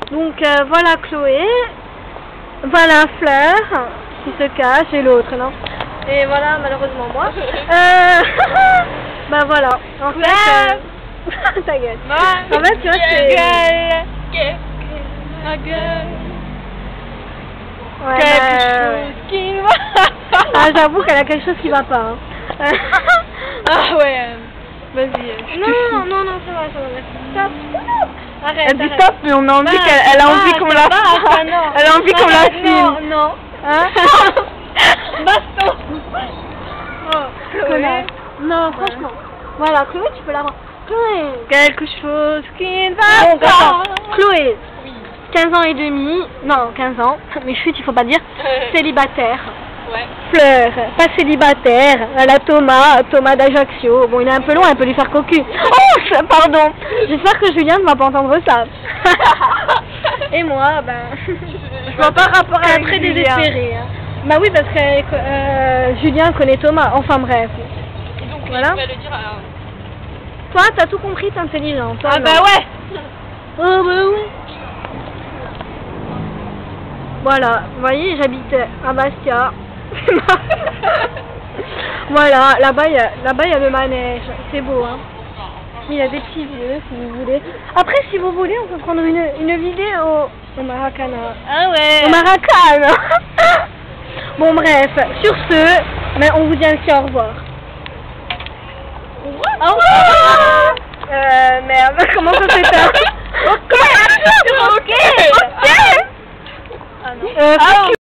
Donc voilà Chloé, voilà Fleur qui se cache et l'autre, non? Et voilà malheureusement moi. Bah voilà, en fait... ta gueule. En fait tu vois c'est... Ma gueule. Ouais, Quelque chose qui ne va pas. Ah j'avoue qu'elle a quelque chose qui va pas. Hein. Ah ouais. Vas-y. Non, ça va, stop. Arrête. Elle dit stop, mais on a envie qu'elle a envie qu'on la filme. Elle a envie qu'on la filme. Non. Hein? Baston. Oh, Chloé. Non, franchement. Voilà, Chloé, tu peux la voir. Chloé. Quelque chose qui ne va pas. pas. Chloé. 15 ans et demi. Non, 15 ans. Mais chut, il faut pas dire. Célibataire. Ouais. Fleur, pas célibataire, à la Thomas d'Ajaccio. Bon, il est un peu loin, elle peut lui faire cocu. Oh, pardon. J'espère que Julien ne va pas entendre ça. Et moi, ben... Je vois pas rapport avec très Julien. désespérée. Hein. Bah oui, parce que Julien connaît Thomas. Enfin bref. Et donc, voilà. il va le dire à... Toi, t'as tout compris, t'es intelligent. Toi, ah non. bah ouais. Oh bah oui. Voilà, vous voyez, j'habite à Bastia. Voilà, là-bas il y a le manège, c'est beau hein. Il y a des petits vieux si vous voulez. Après si vous voulez on peut prendre une vidéo au Maracana. Ah ouais. Au Maracana. Bon bref, sur ce, mais on vous dit ainsi au revoir. Au revoir. Merde, comment ça s'éteint? Ok. Ok. Ah non.